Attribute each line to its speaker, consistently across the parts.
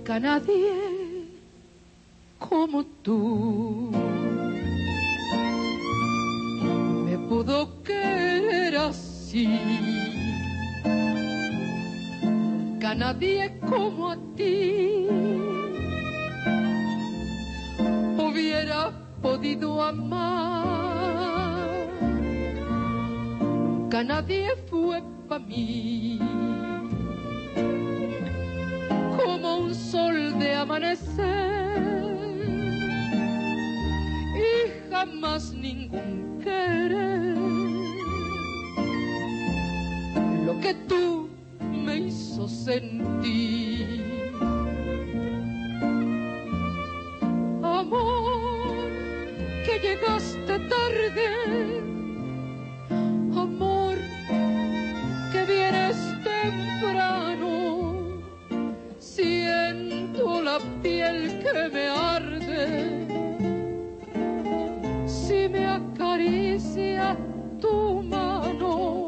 Speaker 1: Nunca nadie como tú me pudo querer así. Nunca nadie como a ti hubiera podido amar. Nunca nadie fue para mí como un sol de amanecer, y jamás ningún querer lo que tú me hizo sentir. Amor, que llegaste tarde, amor, que vienes temprano. Siento la piel que me arde si me acaricia tu mano.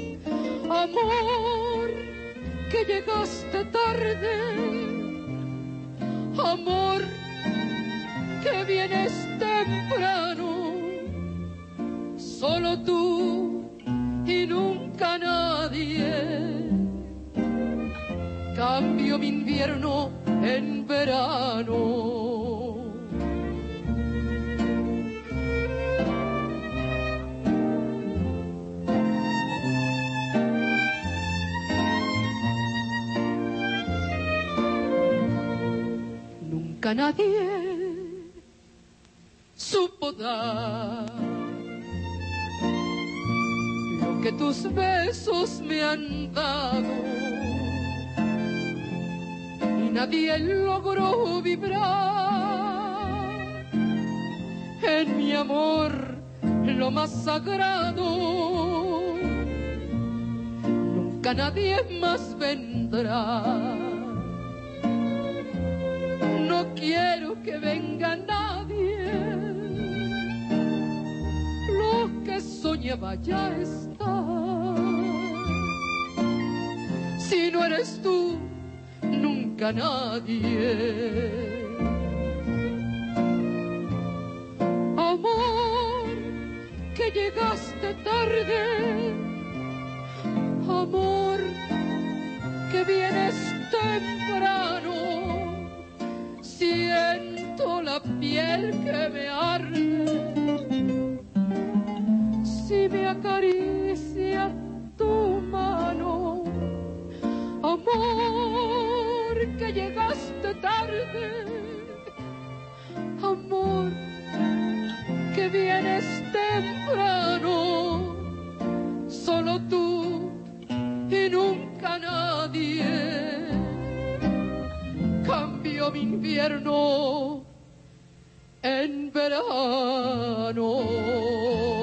Speaker 1: Amor, que llegaste tarde, amor, que vienes temprano. Solo tú y nunca nadie. Cambio mi invierno en verano. Nunca nadie supo dar lo que tus besos me han dado. Nadie logró vibrar en mi amor lo más sagrado. Nunca nadie más vendrá. No quiero que venga nadie. Lo que soñaba ya está. Si no eres tú, nunca nadie. Amor, que llegaste tarde, amor, que vienes temprano. Siento la piel que me arde si me acaricia tu mano. Amor, que llegaste tarde, amor, que vienes temprano. Solo tú y nunca nadie. Cambio mi invierno en verano.